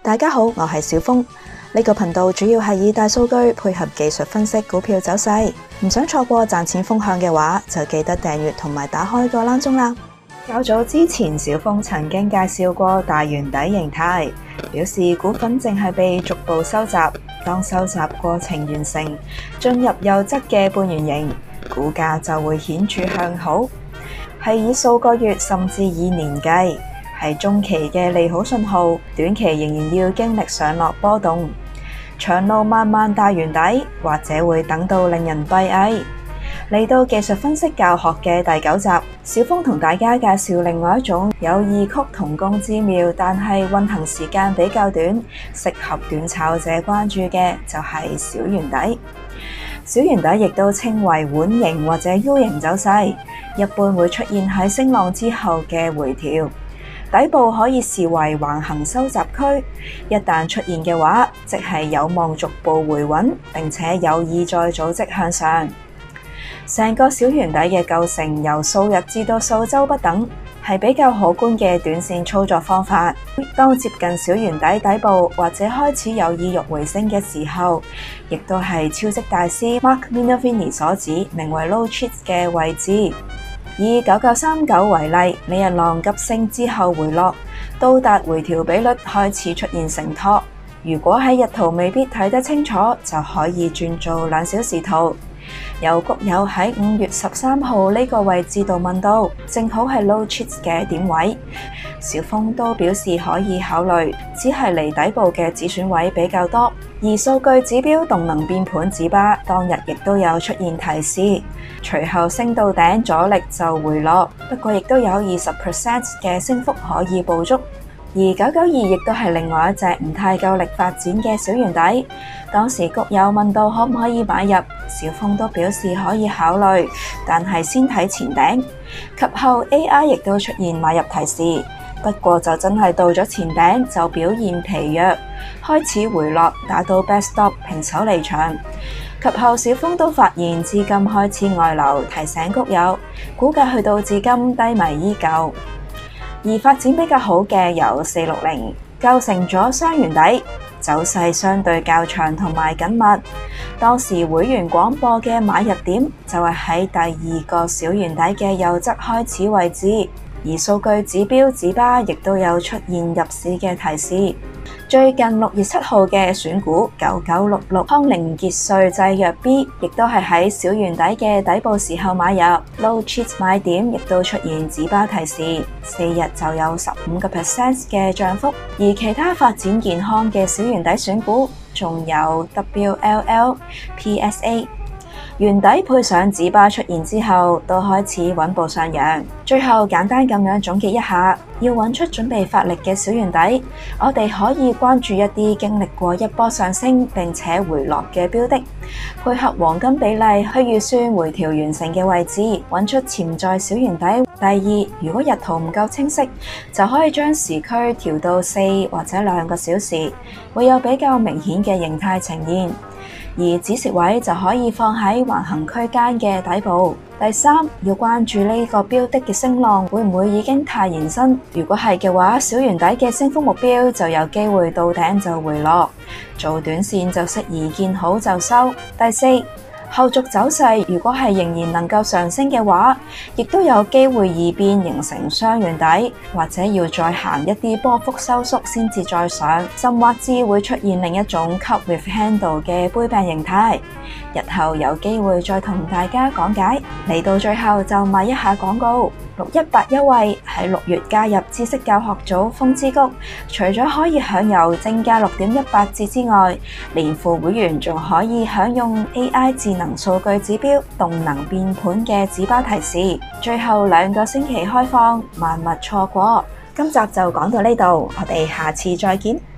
大家好，我係小峰。呢個頻道主要係以大數據配合技術分析股票走勢，唔想錯過賺錢風向嘅話，就記得訂閱同埋打開個鈴鐘啦。較早之前，小峰曾經介紹過大圓底形態，表示股份淨係被逐步收集，當收集過程完成，進入右側嘅半圓形，股價就會顯著向好，係以數個月甚至以年計。係中期嘅利好信號，短期仍然要經歷上落波動，長路漫漫大圓底，或者會等到令人閉翳。嚟到技術分析教學嘅第9集，小峰同大家介紹另外一種有異曲同工之妙，但係運行時間比較短，適合短炒者關注嘅就係小圓底。小圓底亦都稱為碗形或者 U 型走勢，一般會出現喺升浪之後嘅回調。底部可以視為橫行收集區，一旦出現嘅話，即係有望逐步回穩，並且有意再組織向上。成個小圓底嘅構成由數日至到數週不等，係比較可觀嘅短線操作方法。當接近小圓底底部或者開始有意欲回升嘅時候，亦都係超級大師 Mark Minervini 所指名為 Low Chiz 嘅位置。以9939為例，美日浪急升之後回落，到達回調比率開始出現承托。如果喺日圖未必睇得清楚，就可以轉做2小時圖。有谷友喺5月13號呢個位置度問到，正好係 Low Chiz 嘅點位，小峰都表示可以考慮，只係離底部嘅止損位比較多。而數據指標動能變盤指巴當日亦都有出現提示，隨後升到頂阻力就回落，不過亦都有20% 嘅升幅可以捕捉。而992亦都係另外一隻唔太夠力發展嘅小圓底，當時谷友問到可唔可以買入，小峰都表示可以考慮，但係先睇前頂。及後 AI 亦都出現買入提示，不過就真係到咗前頂就表現疲弱，開始回落，打到 best stop 平手離場。及後小峰都發現資金開始外流，提醒谷友，股價去到至今低迷依舊。而發展比較好嘅有460，構成咗雙圓底，走勢相對較長同埋緊密。當時會員廣播嘅買入點就係喺第2個小圓底嘅右側開始位置，而數據指標指巴亦都有出現入市嘅提示。最近6月7號嘅選股9966康寧傑瑞製藥 B 亦都係喺小圓底嘅底部時候買入 Low Chiz 買點，亦都出現指巴提示，4日就有15% 嘅漲幅。而其他發展健康嘅小圓底選股仲有 WLL、PSA。圓底配上指巴出現之後，都開始穩步上揚。最後簡單咁樣總結一下，要揾出準備發力嘅小圓底，我哋可以關注一啲經歷過一波上升並且回落嘅標的，配合黃金比例去預算回調完成嘅位置，揾出潛在小圓底。第二，如果日圖唔夠清晰，就可以將時區調到4或者2個小時，會有比較明顯嘅形態呈現。而止蝕位就可以放喺橫行區間嘅底部。第三，要關注呢個標的嘅升浪會唔會已經太延伸，如果係嘅話，小圓底嘅升幅目標就有機會到頂就回落，做短線就適宜見好就收。第四，後續走勢如果係仍然能夠上升嘅話，亦都有機會異變形成雙圓底，或者要再行一啲波幅收縮先至再上，甚或至會出現另一種 cup with handle 嘅杯柄形態。日後有機會再同大家講解。嚟到最後就賣一下廣告，618優惠喺6月加入知識教學組風之谷，除咗可以享有正價6.18折之外，連附會員仲可以享用 AI 智能數據指標動能變盤嘅指巴提示，最後2個星期開放，萬勿錯過。今集就講到呢度，我哋下次再見。